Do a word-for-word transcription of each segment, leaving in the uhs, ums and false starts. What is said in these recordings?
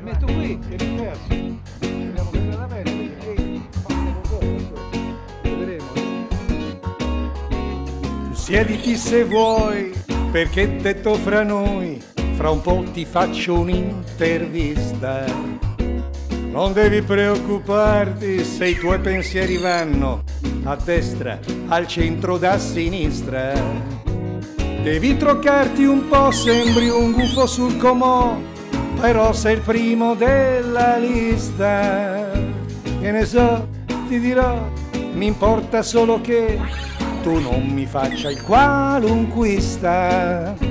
metto qui, che ringrazio. Vediamo che sarà bene, e facciamo poco, vedremo. Siediti se vuoi, perché detto fra noi, fra un po' ti faccio un'intervista. Non devi preoccuparti se i tuoi pensieri vanno a destra, al centro, da sinistra. Devi troccarti un po', sembri un gufo sul comò, però sei il primo della lista. Che ne so, ti dirò, mi importa solo che tu non mi faccia il qualunquista.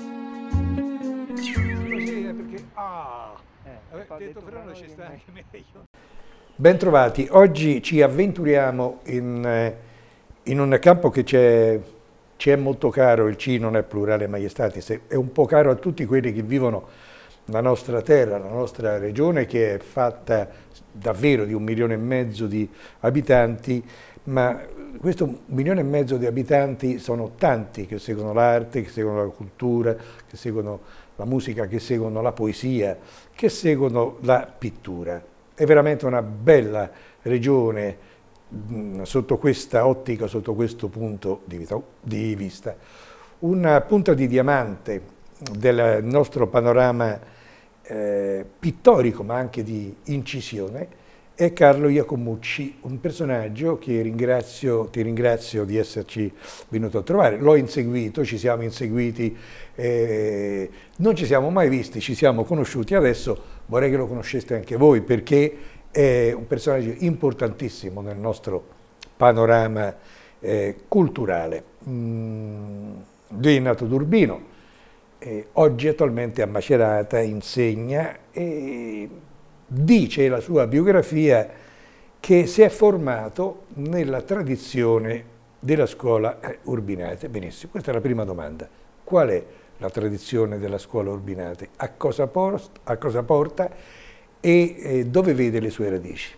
Detto fra noi ci sta anche meglio. Bentrovati, oggi ci avventuriamo in, in un campo che ci è molto caro, il C non è plurale maiestatis, è un po' caro a tutti quelli che vivono la nostra terra, la nostra regione, che è fatta davvero di un milione e mezzo di abitanti, ma questo un milione e mezzo di abitanti sono tanti che seguono l'arte, che seguono la cultura, che seguono la musica, che seguono la poesia, che seguono la pittura. È veramente una bella regione mh, sotto questa ottica, sotto questo punto di, vita, di vista. Una punta di diamante del nostro panorama eh, pittorico, ma anche di incisione, è Carlo Iacomucci, un personaggio che ringrazio, ti ringrazio di esserci venuto a trovare. L'ho inseguito, ci siamo inseguiti, eh, non ci siamo mai visti, ci siamo conosciuti. Adesso vorrei che lo conosceste anche voi, perché è un personaggio importantissimo nel nostro panorama eh, culturale. Mm, lui è nato ad Urbino, eh, oggi attualmente a Macerata insegna e dice la sua biografia che si è formato nella tradizione della scuola Urbinate. Benissimo, questa è la prima domanda. Qual è la tradizione della scuola Urbinate? A cosa, post, a cosa porta e eh, dove vede le sue radici?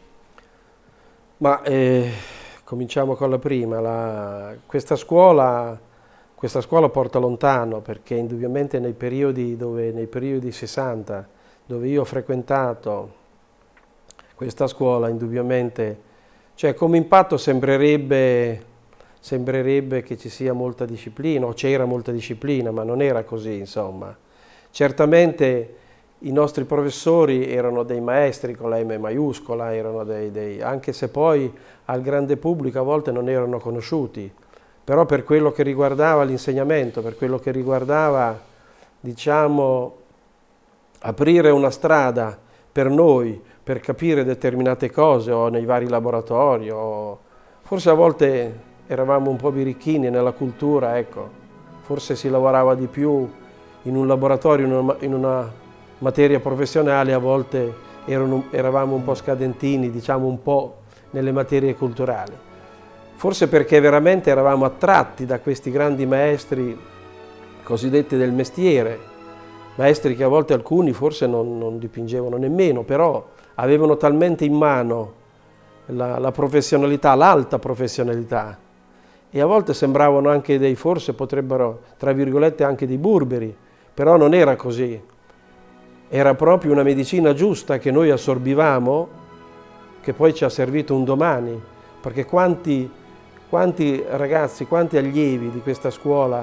Ma eh, cominciamo con la prima. La, questa, scuola, questa scuola porta lontano, perché indubbiamente nei periodi, dove, nei periodi sessanta, dove io ho frequentato questa scuola, indubbiamente, cioè come impatto sembrerebbe, sembrerebbe che ci sia molta disciplina, o c'era molta disciplina, ma non era così, insomma. Certamente i nostri professori erano dei maestri con la M maiuscola, erano dei, dei, anche se poi al grande pubblico a volte non erano conosciuti, però per quello che riguardava l'insegnamento, per quello che riguardava, diciamo, aprire una strada per noi, per capire determinate cose, o nei vari laboratori, o forse a volte eravamo un po' birichini nella cultura, ecco, forse si lavorava di più in un laboratorio, in una, in una materia professionale, a volte erano, eravamo un po' scadentini, diciamo un po' nelle materie culturali. Forse perché veramente eravamo attratti da questi grandi maestri cosiddetti del mestiere, maestri che a volte alcuni forse non, non dipingevano nemmeno, però avevano talmente in mano la, la professionalità, l'alta professionalità, e a volte sembravano anche dei, forse potrebbero, tra virgolette, anche dei burberi, però non era così. Era proprio una medicina giusta che noi assorbivamo, che poi ci ha servito un domani, perché quanti, quanti ragazzi, quanti allievi di questa scuola,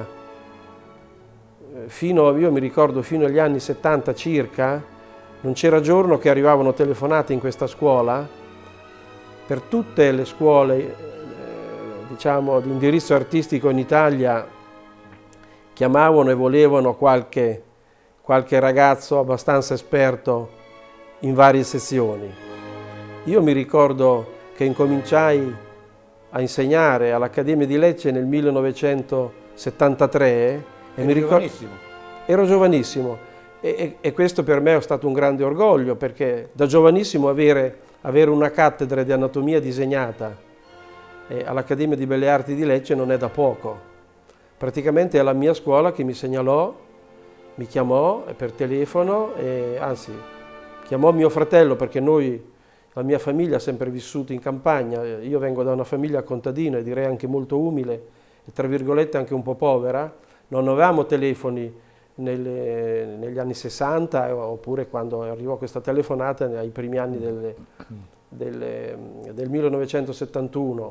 fino, io mi ricordo fino agli anni settanta circa, non c'era giorno che arrivavano telefonate in questa scuola. Per tutte le scuole eh, diciamo, di indirizzo artistico in Italia chiamavano e volevano qualche, qualche ragazzo abbastanza esperto in varie sezioni. Io mi ricordo che incominciai a insegnare all'Accademia di Lecce nel millenovecentosettantatré. E mi ricordo, giovanissimo. Ero giovanissimo. E, e questo per me è stato un grande orgoglio, perché da giovanissimo avere, avere una cattedra di anatomia disegnata eh, all'Accademia di Belle Arti di Lecce non è da poco. Praticamente è la mia scuola che mi segnalò, mi chiamò per telefono, e, anzi chiamò mio fratello, perché noi, la mia famiglia ha sempre vissuto in campagna. Io vengo da una famiglia contadina e direi anche molto umile e tra virgolette anche un po' povera, non avevamo telefoni nelle, negli anni sessanta, oppure quando arrivò questa telefonata nei primi anni del, del, del millenovecentosettantuno.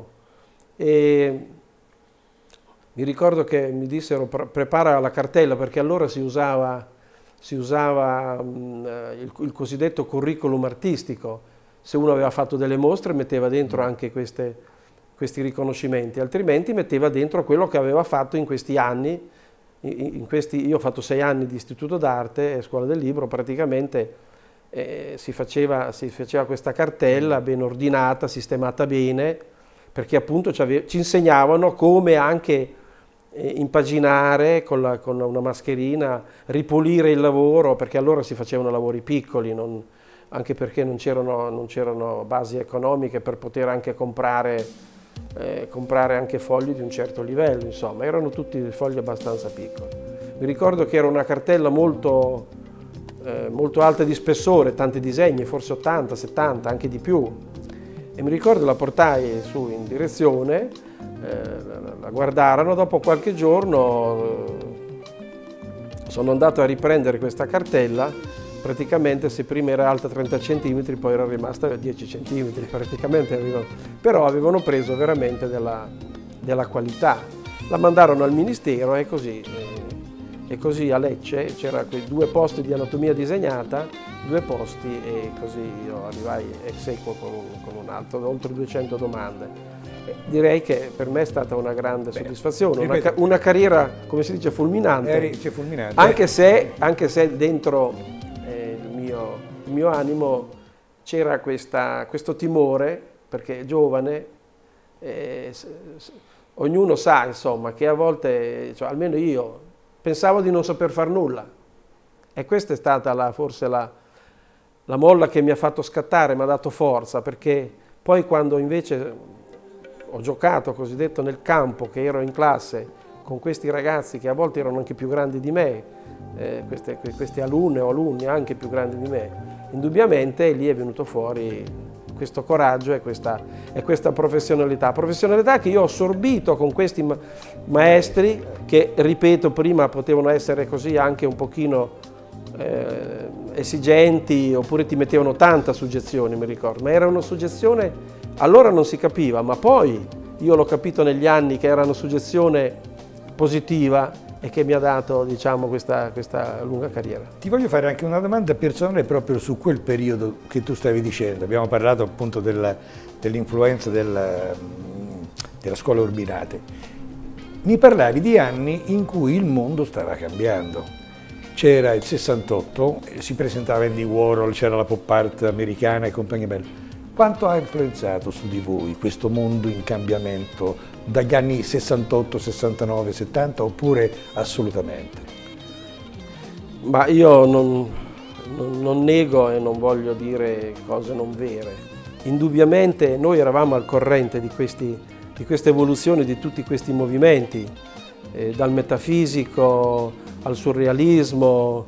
E mi ricordo che mi dissero prepara la cartella, perché allora si usava, si usava mh, il, il cosiddetto curriculum artistico. Se uno aveva fatto delle mostre metteva dentro anche queste, questi riconoscimenti, altrimenti metteva dentro quello che aveva fatto in questi anni. In, in questi, io ho fatto sei anni di istituto d'arte e scuola del libro, praticamente eh, si, faceva, si faceva questa cartella ben ordinata, sistemata bene, perché appunto ci, ci insegnavano come anche impaginare con, la, con una mascherina, ripulire il lavoro, perché allora si facevano lavori piccoli, non, anche perché non c'erano non c'erano basi economiche per poter anche comprare, eh, comprare anche fogli di un certo livello, insomma, erano tutti fogli abbastanza piccoli. Mi ricordo che era una cartella molto, eh, molto alta di spessore, tanti disegni, forse ottanta, settanta, anche di più, e mi ricordo la portai su in direzione. Eh, la guardarono, dopo qualche giorno eh, sono andato a riprendere questa cartella, praticamente se prima era alta trenta centimetri poi era rimasta dieci centimetri, praticamente avevano, però avevano preso veramente della, della qualità. La mandarono al ministero e così, eh, e così a Lecce c'era quei due posti di anatomia disegnata, due posti, e così io arrivai ex aequo con, con un altro, oltre duecento domande. Direi che per me è stata una grande Beh, soddisfazione, una, una carriera, come si dice, fulminante, Eri, fulminante. Anche, se, anche se dentro eh, il, mio, il mio animo c'era questo timore, perché giovane, eh, ognuno sa insomma che a volte, cioè, almeno io, pensavo di non saper far nulla, e questa è stata la, forse la, la molla che mi ha fatto scattare, mi ha dato forza, perché poi quando invece ho giocato cosiddetto nel campo, che ero in classe con questi ragazzi che a volte erano anche più grandi di me, eh, queste, questi alunne o alunni anche più grandi di me, indubbiamente lì è venuto fuori questo coraggio e questa, e questa professionalità, professionalità che io ho assorbito con questi ma maestri che, ripeto, prima potevano essere così anche un pochino eh, esigenti, oppure ti mettevano tanta suggezione, mi ricordo, ma era una suggezione. Allora non si capiva, ma poi io l'ho capito negli anni che era una suggezione positiva e che mi ha dato, diciamo, questa, questa lunga carriera. Ti voglio fare anche una domanda personale proprio su quel periodo che tu stavi dicendo. Abbiamo parlato appunto dell'influenza della, della scuola Urbinate. Mi parlavi di anni in cui il mondo stava cambiando. C'era il sessantotto, si presentava Andy Warhol, c'era la pop art americana e compagnia bella. Quanto ha influenzato su di voi questo mondo in cambiamento dagli anni sessantotto, sessantanove, settanta, oppure assolutamente? Ma io non, non, non nego e non voglio dire cose non vere. Indubbiamente noi eravamo al corrente di, questi, di questa evoluzione, di tutti questi movimenti, eh, dal metafisico al surrealismo,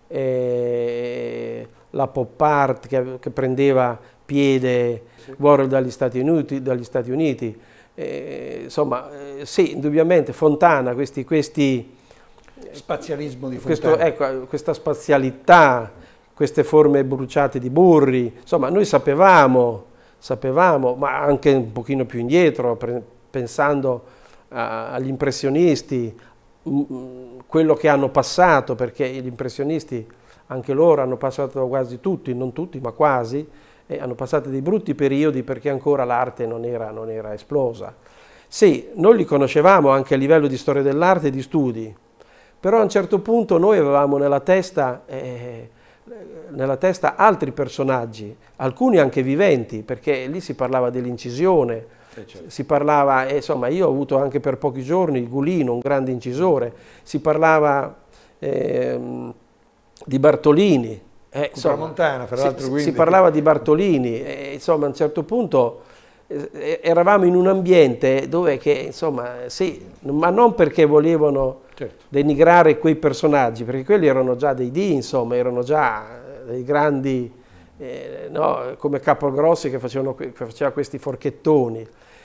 eh, la pop art che, che prendeva piede, Warhol dagli Stati Uniti, dagli Stati Uniti. Eh, insomma, eh, sì, indubbiamente Fontana, questi, questi spazialismo di questo, Fontana. ecco, questa spazialità, queste forme bruciate di Burri, insomma, noi sapevamo, sapevamo, ma anche un pochino più indietro, pensando a, agli impressionisti, quello che hanno passato, perché gli impressionisti, anche loro hanno passato, quasi tutti, non tutti, ma quasi, e hanno passato dei brutti periodi perché ancora l'arte non era, non era esplosa. Sì, noi li conoscevamo anche a livello di storia dell'arte e di studi, però a un certo punto noi avevamo nella testa, eh, nella testa altri personaggi, alcuni anche viventi, perché lì si parlava dell'incisione, eh, certo. si parlava, eh, insomma, io ho avuto anche per pochi giorni Gulino, un grande incisore, si parlava eh, di Bartolini, Eh, insomma, Montana, fra l'altro, si, quindi... si parlava di Bartolini, e, insomma, a un certo punto eh, eravamo in un ambiente dove che, insomma, sì, ma non perché volevano certo. denigrare quei personaggi, perché quelli erano già dei dì, insomma, erano già dei grandi, eh, no, come Capogrossi che, facevano, che faceva questi forchettoni,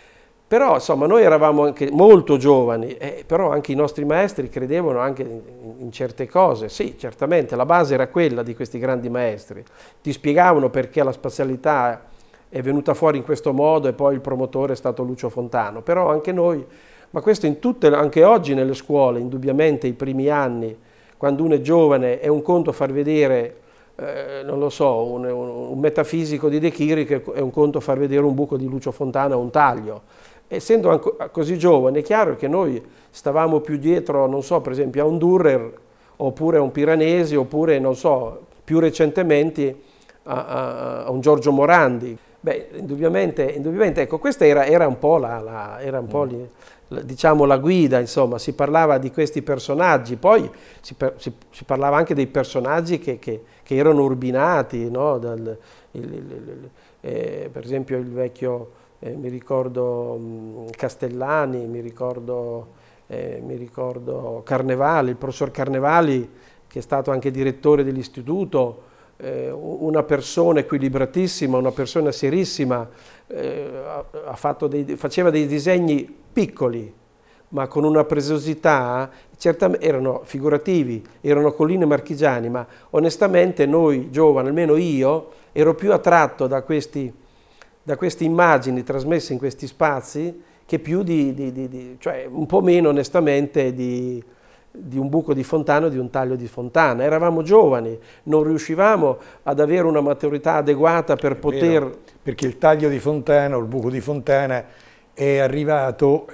Però insomma noi eravamo anche molto giovani, eh, però anche i nostri maestri credevano anche in, in certe cose. Sì, certamente la base era quella di questi grandi maestri, ti spiegavano perché la spazialità è venuta fuori in questo modo e poi il promotore è stato Lucio Fontano, però anche noi, ma questo in tutte, anche oggi nelle scuole, indubbiamente i primi anni, quando uno è giovane, è un conto far vedere, eh, non lo so, un, un, un metafisico di De Chirico, è un conto far vedere un buco di Lucio Fontana o un taglio. Essendo anche così giovane, è chiaro che noi stavamo più dietro, non so, per esempio a un Dürer, oppure a un Piranesi, oppure, non so, più recentemente a, a, a un Giorgio Morandi. Beh, indubbiamente, indubbiamente ecco, questa era, era un po' la, la, era un po' Mm. li, la, diciamo, la guida, insomma, si parlava di questi personaggi, poi si, per, si, si parlava anche dei personaggi che, che, che erano urbinati, no? Dal, il, il, il, eh, per esempio il vecchio... Eh, mi ricordo mh, Castellani, mi ricordo, eh, mi ricordo Carnevali, il professor Carnevali, che è stato anche direttore dell'istituto, eh, una persona equilibratissima, una persona serissima, eh, ha, ha fatto dei, faceva dei disegni piccoli, ma con una preziosità, certamente erano figurativi, erano colline marchigiane, ma onestamente noi giovani, almeno io, ero più attratto da questi da queste immagini trasmesse in questi spazi, che più di, di, di, di cioè un po' meno onestamente di, di un buco di Fontana o di un taglio di Fontana. Eravamo giovani, non riuscivamo ad avere una maturità adeguata per È poter... vero, perché il taglio di Fontana o il buco di Fontana è arrivato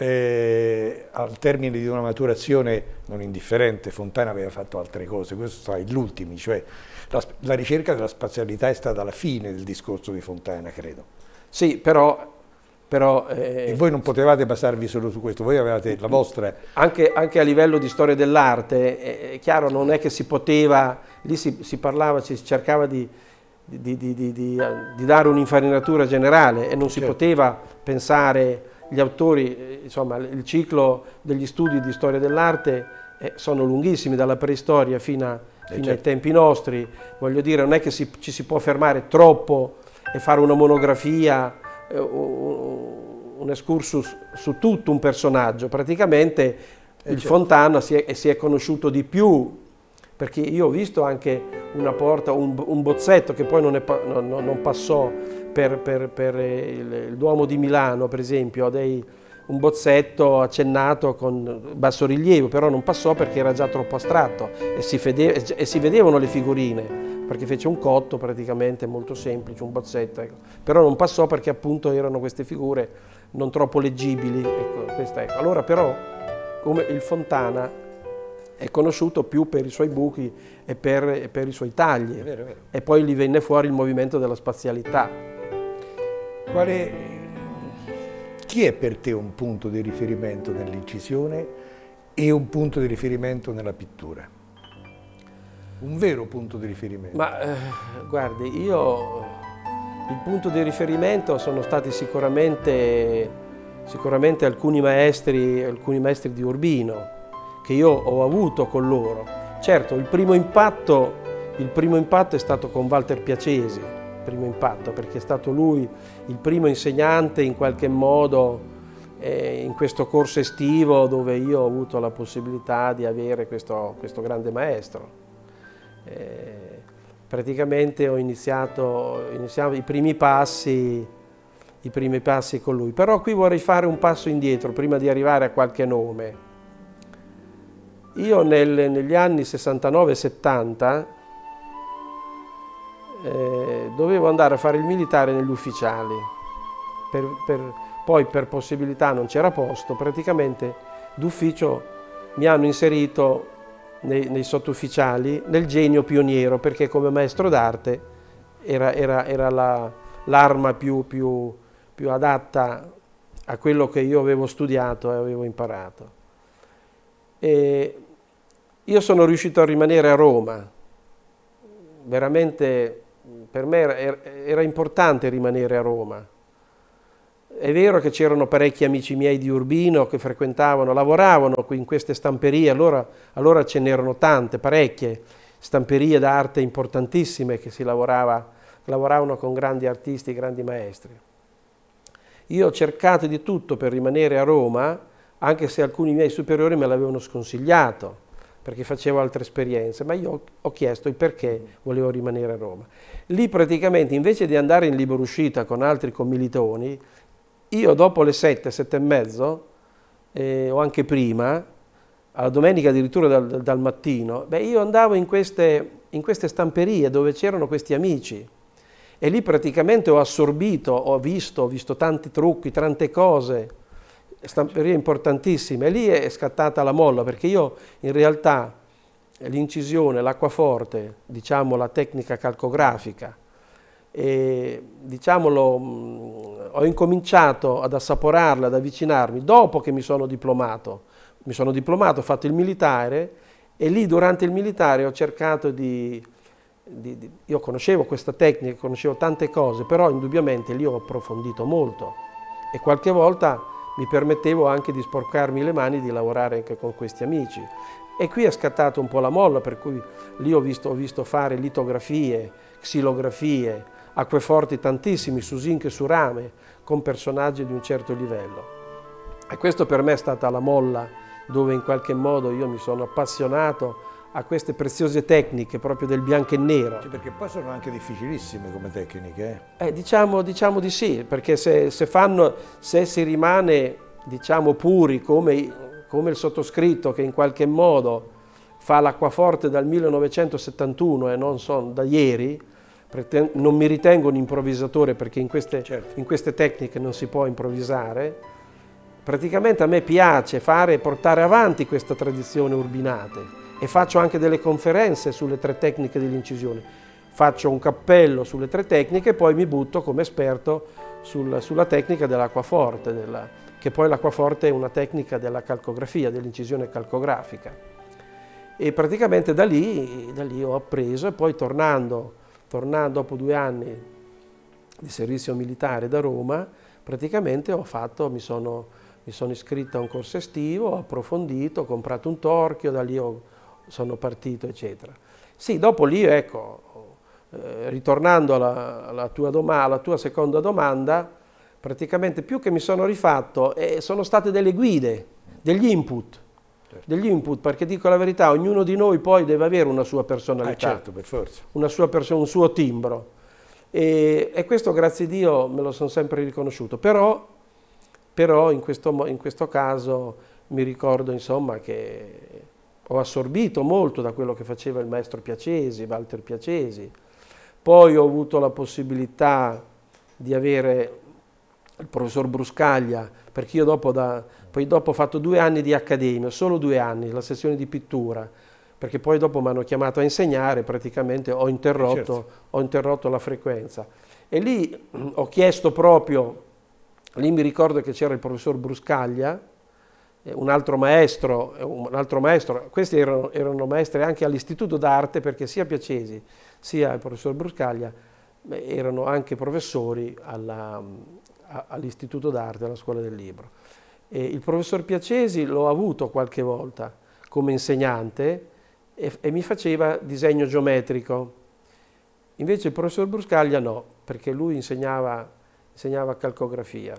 eh, al termine di una maturazione non indifferente. Fontana aveva fatto altre cose, questo tra gli ultimi, cioè la, la ricerca della spazialità è stata la fine del discorso di Fontana, credo. Sì, però... però eh, e voi non potevate basarvi solo su questo, voi avevate la vostra... Anche, anche a livello di storia dell'arte, è, è chiaro, non è che si poteva, lì si, si parlava, si cercava di, di, di, di, di, di dare un'infarinatura generale e non si certo. poteva pensare, gli autori, insomma, il ciclo degli studi di storia dell'arte eh, sono lunghissimi, dalla preistoria fino, a, eh, fino certo. ai tempi nostri, voglio dire, non è che si, ci si può fermare troppo e fare una monografia, eh, un excursus su tutto un personaggio. Praticamente eh il certo. Fontana si è, si è conosciuto di più, perché io ho visto anche una porta, un, un bozzetto che poi non, è, non, non passò per, per, per il, il Duomo di Milano, per esempio, dei, un bozzetto accennato con bassorilievo, però non passò perché era già troppo astratto e si, fede, e si vedevano le figurine, perché fece un cotto praticamente molto semplice, un bozzetto, ecco. Però non passò perché appunto erano queste figure non troppo leggibili. Ecco, questa, ecco. Allora però, come il Fontana è conosciuto più per i suoi buchi e per, e per i suoi tagli, È vero, è vero. e poi gli venne fuori il movimento della spazialità. Quale, chi è per te un punto di riferimento nell'incisione e un punto di riferimento nella pittura? Un vero punto di riferimento? Ma eh, guardi, io il punto di riferimento sono stati sicuramente, sicuramente alcuni maestri, alcuni maestri di Urbino che io ho avuto con loro. Certo, il primo impatto, il primo impatto è stato con Walter Piacesi, il primo impatto, perché è stato lui il primo insegnante in qualche modo eh, in questo corso estivo dove io ho avuto la possibilità di avere questo, questo grande maestro. Eh, praticamente ho iniziato, iniziamo i primi passi, i primi passi con lui. Però qui vorrei fare un passo indietro prima di arrivare a qualche nome. Io nel, negli anni sessantanove settanta eh, dovevo andare a fare il militare negli ufficiali, per, per, poi per possibilità non c'era posto, praticamente d'ufficio mi hanno inserito nei, nei sottufficiali nel genio pioniero, perché come maestro d'arte era, era, era la, l'arma più, più, più adatta a quello che io avevo studiato e avevo imparato. E io sono riuscito a rimanere a Roma, veramente per me era, era importante rimanere a Roma. È vero che c'erano parecchi amici miei di Urbino che frequentavano, lavoravano qui in queste stamperie, allora, allora ce n'erano tante, parecchie stamperie d'arte importantissime che si lavorava, lavoravano con grandi artisti, grandi maestri. Io ho cercato di tutto per rimanere a Roma, anche se alcuni miei superiori me l'avevano sconsigliato, perché facevo altre esperienze, ma io ho chiesto il perché volevo rimanere a Roma. Lì praticamente, invece di andare in libero uscita con altri commilitoni, io dopo le sette, sette e mezzo, eh, o anche prima, alla domenica addirittura dal, dal mattino, beh, io andavo in queste, in queste stamperie dove c'erano questi amici e lì praticamente ho assorbito, ho visto, ho visto tanti trucchi, tante cose, stamperie importantissime, e lì è scattata la molla, perché io in realtà l'incisione, l'acquaforte, diciamo la tecnica calcografica, e diciamolo, mh, ho incominciato ad assaporarla, ad avvicinarmi dopo che mi sono diplomato. Mi sono diplomato, ho fatto il militare e lì durante il militare ho cercato di, di, di... Io conoscevo questa tecnica, conoscevo tante cose, però indubbiamente lì ho approfondito molto e qualche volta mi permettevo anche di sporcarmi le mani, di lavorare anche con questi amici. E qui è scattato un po' la molla, per cui lì ho visto, ho visto fare litografie, xilografie, acqueforti tantissimi su zinc e su rame, con personaggi di un certo livello. E questo per me è stata la molla dove in qualche modo io mi sono appassionato a queste preziose tecniche proprio del bianco e nero. Sì, perché poi sono anche difficilissime come tecniche. Eh? Eh, diciamo, diciamo di sì, perché se, se, fanno, se si rimane diciamo, puri come, come il sottoscritto che in qualche modo fa l'acquaforte dal millenovecentosettantuno e non so, da ieri, non mi ritengo un improvvisatore perché in queste, certo. in queste tecniche non si può improvvisare. Praticamente a me piace fare, portare avanti questa tradizione urbinate e faccio anche delle conferenze sulle tre tecniche dell'incisione. Faccio un cappello sulle tre tecniche e poi mi butto come esperto sul, sulla tecnica dell'acquaforte, della, che poi l'acquaforte è una tecnica della calcografia, dell'incisione calcografica. E praticamente da lì, da lì ho appreso e poi tornando, tornando dopo due anni di servizio militare da Roma, praticamente ho fatto, mi sono... Mi sono iscritto a un corso estivo, ho approfondito, ho comprato un torchio, da lì ho, sono partito, eccetera. Sì, dopo lì, ecco, eh, ritornando alla, alla, tua doma, alla tua seconda domanda, praticamente più che mi sono rifatto, eh, sono state delle guide, degli input, certo. degli input, perché dico la verità, ognuno di noi poi deve avere una sua personalità, ah, certo, per forza. Una sua perso- un suo timbro, e, e questo grazie a Dio me lo sono sempre riconosciuto, però Però in questo, in questo caso mi ricordo insomma, che ho assorbito molto da quello che faceva il maestro Piacesi, Walter Piacesi. Poi ho avuto la possibilità di avere il professor Bruscaglia, perché io dopo, da, poi dopo ho fatto due anni di accademia, solo due anni, la sezione di pittura, perché poi dopo mi hanno chiamato a insegnare, praticamente ho interrotto, certo. ho interrotto la frequenza. E lì ho chiesto proprio... Lì mi ricordo che c'era il professor Bruscaglia, un altro maestro, un altro maestro. Questi erano, erano maestri anche all'Istituto d'Arte, perché sia Piacesi sia il professor Bruscaglia erano anche professori all'Istituto d'Arte, alla Scuola del Libro. E il professor Piacesi l'ho avuto qualche volta come insegnante e, e mi faceva disegno geometrico. Invece il professor Bruscaglia no, perché lui insegnava... insegnava calcografia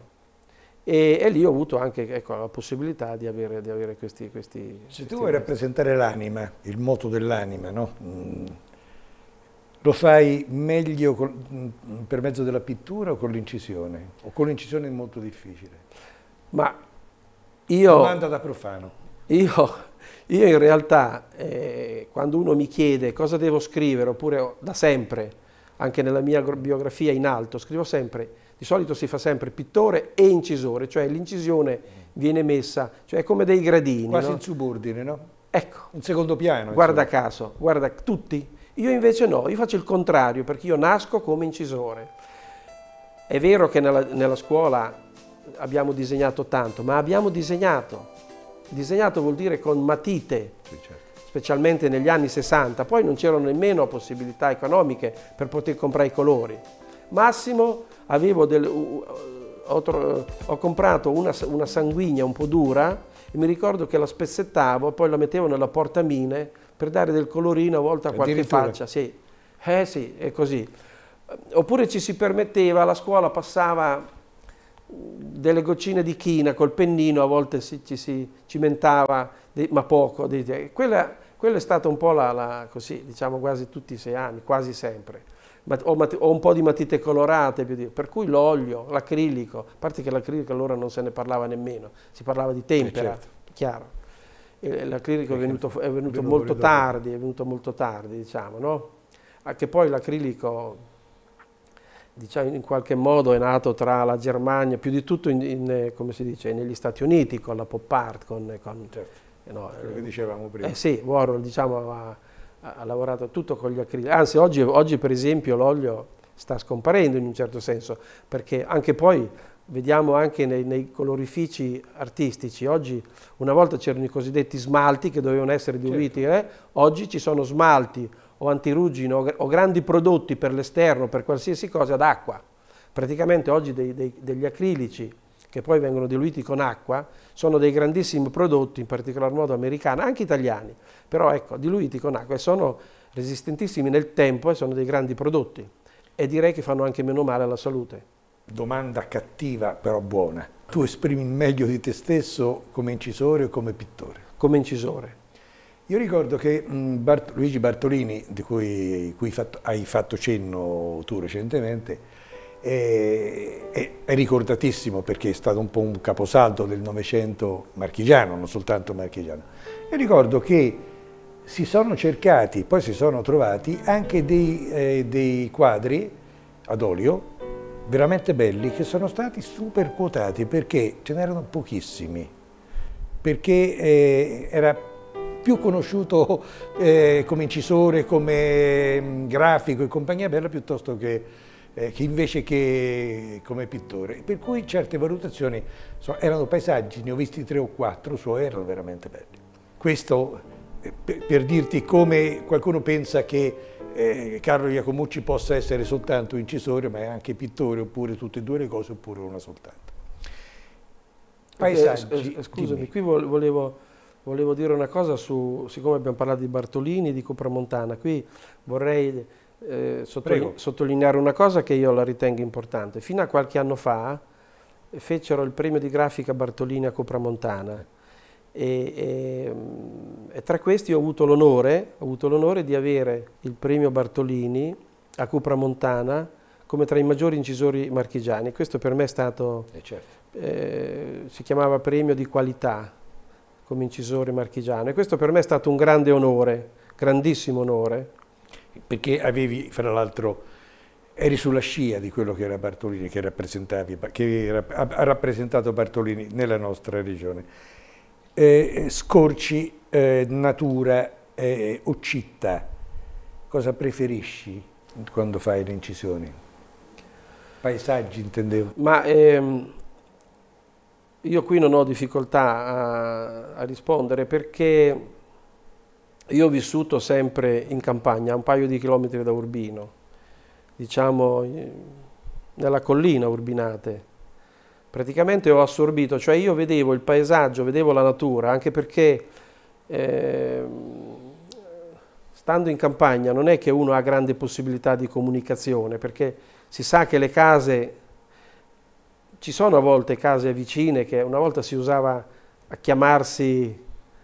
e, e lì ho avuto anche ecco, la possibilità di avere, di avere questi, questi... Se questi tu vuoi rappresentare l'anima, il moto dell'anima, no? Mm. Lo fai meglio col, per mezzo della pittura o con l'incisione? O con l'incisione è molto difficile? Ma io... Domanda da profano. Io, io in realtà, eh, quando uno mi chiede cosa devo scrivere, oppure da sempre, anche nella mia biografia in alto, scrivo sempre, di solito si fa sempre pittore e incisore, cioè l'incisione viene messa, cioè è come dei gradini. Quasi no? in subordine, no? Ecco. Un secondo piano. Guarda insomma. caso, guarda, tutti. Io invece no, io faccio il contrario, perché io nasco come incisore. È vero che nella, nella scuola abbiamo disegnato tanto, ma abbiamo disegnato. Disegnato vuol dire con matite. Sì, certo. Specialmente negli anni sessanta, poi non c'erano nemmeno possibilità economiche per poter comprare i colori. Massimo avevo del, ho, ho comprato una, una sanguigna un po' dura e mi ricordo che la spezzettavo e poi la mettevo nella portamine per dare del colorino a volte a qualche faccia. Sì. Eh sì, è così. Oppure ci si permetteva, la scuola passava delle goccine di china col pennino, a volte si, ci si cimentava, ma poco. Quella, quella è stata un po' la, la, così, diciamo quasi tutti i sei anni, quasi sempre. O, o un po' di matite colorate, per cui l'olio, l'acrilico, a parte che l'acrilico allora non se ne parlava nemmeno, si parlava di tempera, eh certo. Chiaro. L'acrilico è venuto, è venuto molto tardi, è venuto molto tardi, diciamo, no? Anche poi l'acrilico, diciamo, in qualche modo è nato tra la Germania, più di tutto in, in, come si dice, negli Stati Uniti, con la pop art, con, con certo. eh, no, quello che dicevamo prima. Eh sì, Warhol, diciamo, ha, ha lavorato tutto con gli acrilici, anzi oggi, oggi per esempio l'olio sta scomparendo in un certo senso, perché anche poi vediamo anche nei, nei colorifici artistici, oggi una volta c'erano i cosiddetti smalti che dovevano essere diluiti, certo. eh? Oggi ci sono smalti o antiruggine o, o grandi prodotti per l'esterno, per qualsiasi cosa ad acqua. Praticamente oggi dei, dei, degli acrilici che poi vengono diluiti con acqua sono dei grandissimi prodotti, in particolar modo americani, anche italiani, però ecco, diluiti con acqua e sono resistentissimi nel tempo e sono dei grandi prodotti e direi che fanno anche meno male alla salute. Domanda cattiva però buona. Tu esprimi il meglio di te stesso come incisore o come pittore? Come incisore. Io ricordo che mh, Bart Luigi Bartolini, di cui, cui fatto, hai fatto cenno tu recentemente, è, è, è ricordatissimo perché è stato un po' un caposaldo del Novecento marchigiano, non soltanto marchigiano. E ricordo che si sono cercati, poi si sono trovati anche dei, eh, dei quadri ad olio veramente belli che sono stati super quotati perché ce n'erano pochissimi, perché eh, era più conosciuto eh, come incisore, come mh, grafico e compagnia bella piuttosto che, eh, che invece che come pittore, per cui certe valutazioni so, erano paesaggi, ne ho visti tre o quattro suoi, erano veramente belli. Questo eh, per, per dirti come qualcuno pensa che Eh, Carlo Iacomucci possa essere soltanto incisore, ma è anche pittore, oppure tutte e due le cose, oppure una soltanto. Paesaggi. Eh, scusami, dimmi. Qui volevo, volevo dire una cosa su, siccome abbiamo parlato di Bartolini, di Cupramontana, qui vorrei eh, sottoline sottolineare una cosa che io la ritengo importante. Fino a qualche anno fa fecero il premio di grafica Bartolini a Cupramontana. E, e, e tra questi ho avuto l'onore ho avuto l'onore di avere il premio Bartolini a Cupramontana come tra i maggiori incisori marchigiani. Questo per me è stato, eh certo. eh, si chiamava premio di qualità come incisore marchigiano, e questo per me è stato un grande onore, grandissimo onore. Perché avevi, fra l'altro, eri sulla scia di quello che era Bartolini, che rappresentavi, che era, ha rappresentato Bartolini nella nostra regione. Eh, scorci, eh, natura eh, o città, cosa preferisci quando fai le incisioni? Paesaggi intendevo. Ma ehm, io qui non ho difficoltà a, a rispondere perché io ho vissuto sempre in campagna, a un paio di chilometri da Urbino, diciamo nella collina Urbinate. Praticamente ho assorbito, cioè io vedevo il paesaggio, vedevo la natura, anche perché eh, stando in campagna non è che uno ha grande possibilità di comunicazione, perché si sa che le case, ci sono a volte case vicine che una volta si usava a chiamarsi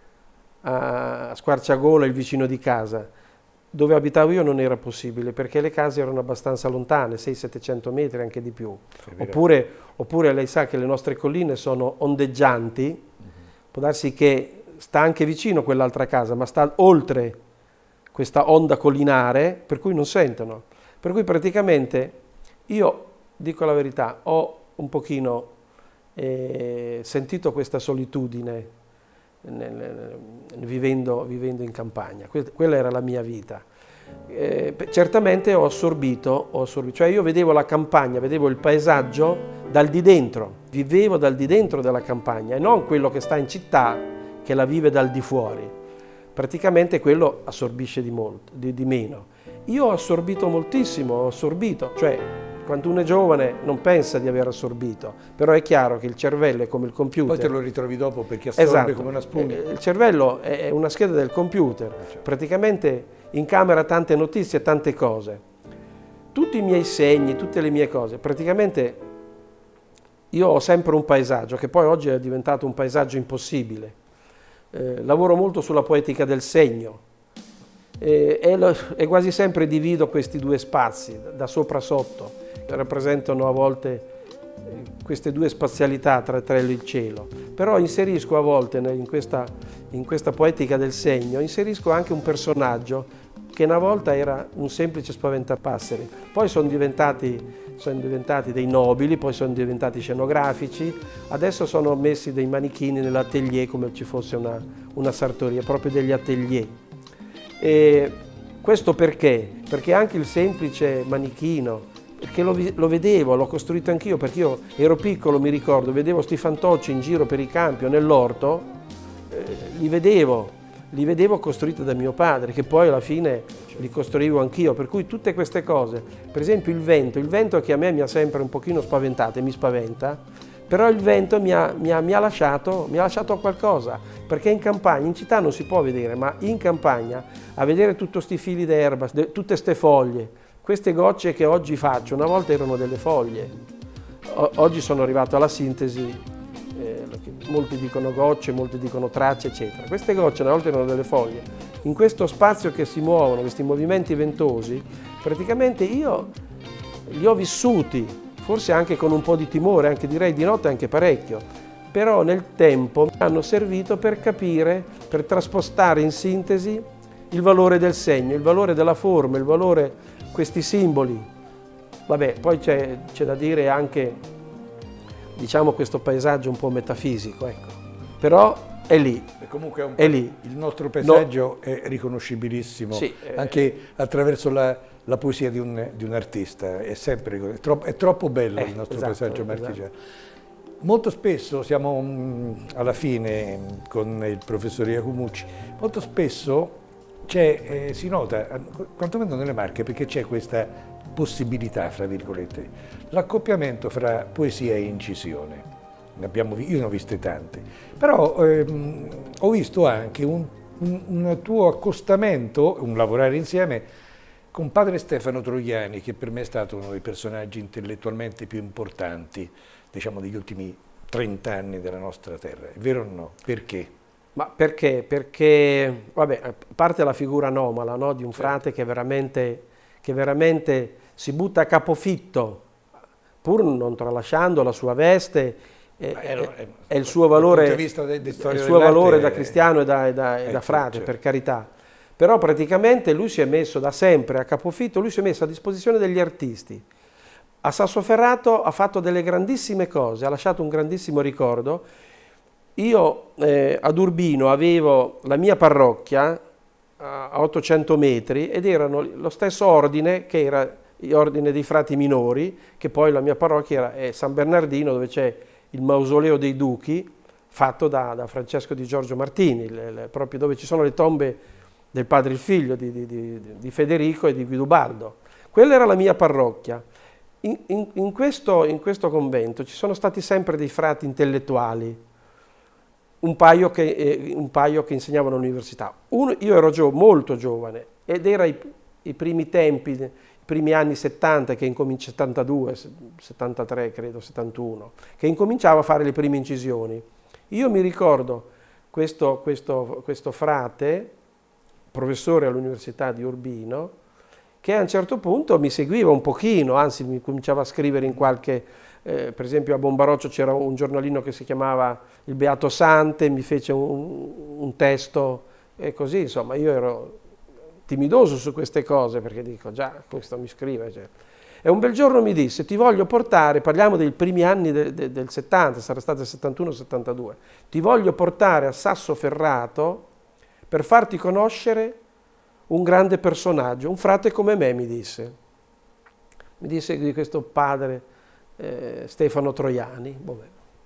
a squarciagola il vicino di casa. Dove abitavo io non era possibile perché le case erano abbastanza lontane, seicento settecento metri, anche di più. Oppure, oppure lei sa che le nostre colline sono ondeggianti, mm-hmm. Può darsi che sta anche vicino quell'altra casa, ma sta oltre questa onda collinare, per cui non sentono. Per cui praticamente io, dico la verità, ho un pochino eh, sentito questa solitudine Nel, nel, vivendo, vivendo in campagna. Que quella era la mia vita. Eh, certamente ho assorbito, ho assorbito, cioè io vedevo la campagna, vedevo il paesaggio dal di dentro, vivevo dal di dentro della campagna e non quello che sta in città che la vive dal di fuori. Praticamente quello assorbisce di, molto, di, di meno. Io ho assorbito moltissimo, ho assorbito, cioè quando uno è giovane non pensa di aver assorbito, però è chiaro che il cervello è come il computer. Poi te lo ritrovi dopo perché assorbe, esatto, come una spugna. Il cervello è una scheda del computer, praticamente incamera tante notizie, tante cose. Tutti i miei segni, tutte le mie cose, praticamente io ho sempre un paesaggio, che poi oggi è diventato un paesaggio impossibile. Eh, lavoro molto sulla poetica del segno eh, e, lo, e quasi sempre divido questi due spazi, da sopra a sotto, che rappresentano a volte queste due spazialità tra, tra il cielo. Però inserisco a volte in questa, in questa poetica del segno, inserisco anche un personaggio che una volta era un semplice spaventapasseri, poi sono diventati, sono diventati dei nobili, poi sono diventati scenografici, adesso sono messi dei manichini nell'atelier come ci fosse una, una sartoria, proprio degli atelier. E questo perché? Perché anche il semplice manichino, perché lo, lo vedevo, l'ho costruito anch'io, perché io ero piccolo, mi ricordo, vedevo sti fantocci in giro per i campi o nell'orto, eh, li vedevo, li vedevo costruiti da mio padre, che poi alla fine li costruivo anch'io, per cui tutte queste cose, per esempio il vento, il vento che a me mi ha sempre un pochino spaventato e mi spaventa, però il vento mi ha, mi ha, mi ha lasciato, mi ha lasciato qualcosa, perché in campagna, in città non si può vedere, ma in campagna, a vedere tutti questi fili d'erba, tutte queste foglie, queste gocce che oggi faccio, una volta erano delle foglie, o, oggi sono arrivato alla sintesi, eh, molti dicono gocce, molti dicono tracce, eccetera. Queste gocce una volta erano delle foglie. In questo spazio che si muovono, questi movimenti ventosi, praticamente io li ho vissuti, forse anche con un po' di timore, anche direi di notte anche parecchio, però nel tempo mi hanno servito per capire, per traspostare in sintesi il valore del segno, il valore della forma, il valore, questi simboli. Vabbè, poi c'è da dire anche, diciamo, questo paesaggio un po' metafisico, ecco. Però è lì. E comunque è un è lì. Il nostro paesaggio no. è riconoscibilissimo, sì, anche eh, attraverso la, la poesia di un, di un artista, è sempre è troppo, è troppo bello eh, il nostro esatto, paesaggio marchigiano. Esatto. Molto spesso, siamo mh, alla fine mh, con il professor Iacumucci, molto spesso c'è, eh, si nota, quantomeno nelle Marche, perché c'è questa possibilità, fra virgolette, l'accoppiamento fra poesia e incisione. Ne abbiamo, io ne ho viste tante, però ehm, ho visto anche un, un, un tuo accostamento, un lavorare insieme con padre Stefano Troiani, che per me è stato uno dei personaggi intellettualmente più importanti, diciamo, degli ultimi trent'anni della nostra terra. È vero o no? Perché? Ma perché? Perché, vabbè, a parte la figura anomala, no? Di un frate che veramente, che veramente si butta a capofitto, pur non tralasciando la sua veste e, era, e, e il suo valore, di vista de, de il suo valore da cristiano e da, e da, eh, e da frate, certo. Per carità. Però praticamente lui si è messo da sempre a capofitto, lui si è messo a disposizione degli artisti. A Sassoferrato ha fatto delle grandissime cose, ha lasciato un grandissimo ricordo. Io eh, ad Urbino avevo la mia parrocchia a ottocento metri ed erano lo stesso ordine che era l'ordine dei frati minori, che poi la mia parrocchia era, è San Bernardino, dove c'è il mausoleo dei duchi fatto da, da Francesco di Giorgio Martini, le, le, proprio dove ci sono le tombe del padre e il figlio di, di, di, di Federico e di Guidobaldo. Quella era la mia parrocchia. In, in, in, questo, in questo convento ci sono stati sempre dei frati intellettuali, un paio che, eh, un paio che insegnavano all'università. Io ero gio, molto giovane ed era i, i primi tempi, i primi anni settanta, che incomincia settantadue, settantatré credo, settantuno, che incominciava a fare le prime incisioni. Io mi ricordo questo, questo, questo frate, professore all'università di Urbino, che a un certo punto mi seguiva un pochino, anzi mi cominciava a scrivere in qualche... Eh, per esempio a Bombaroccio c'era un giornalino che si chiamava Il Beato Sante, mi fece un, un testo e così, insomma, io ero timidoso su queste cose perché dico, già, questo mi scrive. Cioè. E un bel giorno mi disse, ti voglio portare, parliamo dei primi anni de, de, del settanta, sarà stato il settantuno settantadue, ti voglio portare a Sassoferrato per farti conoscere un grande personaggio, un frate come me, mi disse. Mi disse di questo padre eh, Stefano Troiani. Vabbè.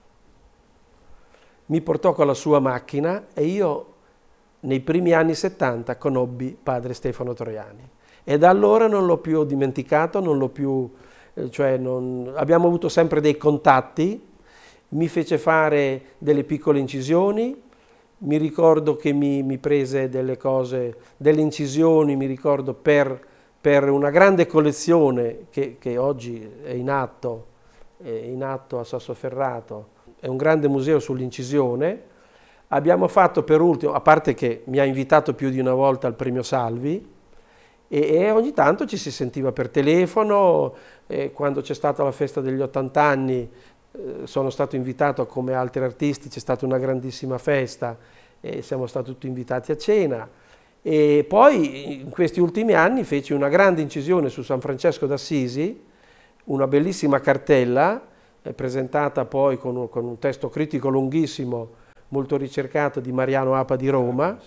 Mi portò con la sua macchina e io nei primi anni settanta conobbi padre Stefano Troiani. E da allora non l'ho più dimenticato, non l'ho più, eh, cioè non, abbiamo avuto sempre dei contatti, mi fece fare delle piccole incisioni, mi ricordo che mi, mi prese delle cose, delle incisioni, mi ricordo per, per una grande collezione che, che oggi è in atto eh, in atto a Sassoferrato, è un grande museo sull'incisione. Abbiamo fatto per ultimo, a parte che mi ha invitato più di una volta al premio Salvi, e, e ogni tanto ci si sentiva per telefono, e quando c'è stata la festa degli ottanta anni eh, sono stato invitato come altri artisti, c'è stata una grandissima festa e siamo stati tutti invitati a cena. E poi in questi ultimi anni feci una grande incisione su San Francesco d'Assisi, una bellissima cartella eh, presentata poi con un, con un testo critico lunghissimo, molto ricercato, di Mariano Apa di Roma.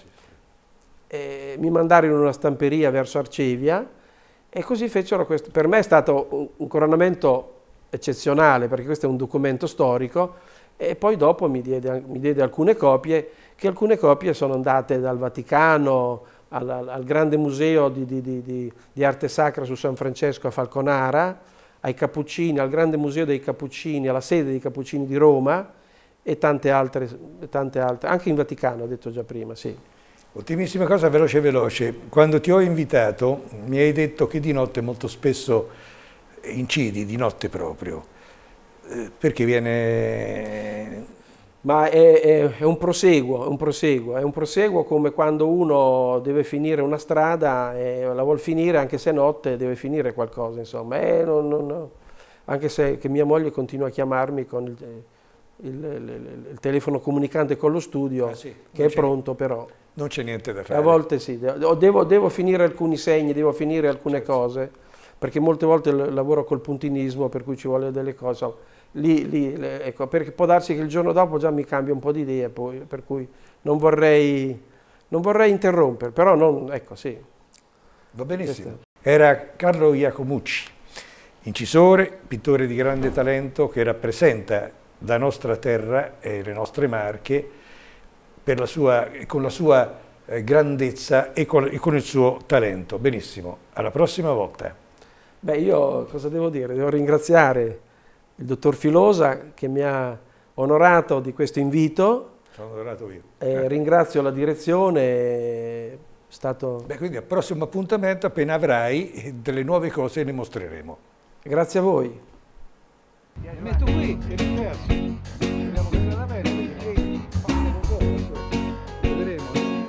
E mi mandarono in una stamperia verso Arcevia e così fecero questo. Per me è stato un, un coronamento eccezionale, perché questo è un documento storico, e poi dopo mi diede, mi diede alcune copie, che alcune copie sono andate dal Vaticano al, al, al grande museo di, di, di, di arte sacra su San Francesco a Falconara, ai Cappuccini, al grande museo dei Cappuccini, alla sede dei Cappuccini di Roma e tante altre, tante altre, anche in Vaticano, ho detto già prima, sì. Ultimissima cosa, veloce veloce, quando ti ho invitato mi hai detto che di notte molto spesso incidi, di notte proprio, eh, perché viene... Ma è, è, è un proseguo, è un proseguo, è un proseguo come quando uno deve finire una strada e la vuol finire, anche se è notte deve finire qualcosa, insomma, e non, non, no. Anche se che mia moglie continua a chiamarmi con il, il, il, il telefono comunicante con lo studio, ah, sì, che è pronto però. Non c'è niente da fare. A volte sì, devo, devo finire alcuni segni, devo finire alcune certo. cose, perché molte volte lavoro col puntinismo, per cui ci vuole delle cose. Lì, lì, ecco, perché può darsi che il giorno dopo già mi cambia un po' di idea, poi, per cui non vorrei, non vorrei interrompere, però non, ecco, sì. Va benissimo. Era Carlo Iacomucci, incisore, pittore di grande talento, che rappresenta la nostra terra e le nostre Marche per la sua, con la sua eh, grandezza e con, e con il suo talento. Benissimo, alla prossima volta. Beh, io cosa devo dire? Devo ringraziare il dottor Filosa che mi ha onorato di questo invito. Sono onorato io. Eh, ringrazio la direzione, è stato... Beh, quindi al prossimo appuntamento, appena avrai delle nuove cose, ne mostreremo. Grazie a voi. Mi metto qui, che è diverso. Vediamo che da me, ehi, fammi un po', vedremo.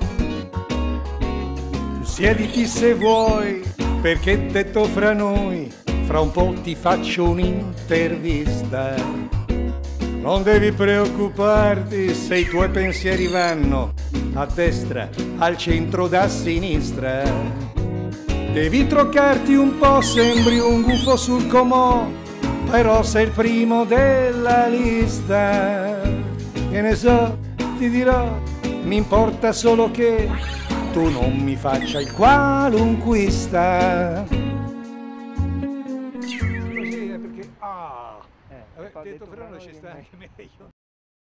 Tu siediti se vuoi, perché detto fra noi, fra un po' ti faccio un'intervista. Non devi preoccuparti se i tuoi pensieri vanno a destra, al centro, da sinistra. Devi troccarti un po', sembri un gufo sul comò, però sei il primo della lista. Che ne so, ti dirò, mi importa solo che tu non mi faccia il qualunquista. Così è perché, ah, eh, detto fra noi ci sta anche meglio.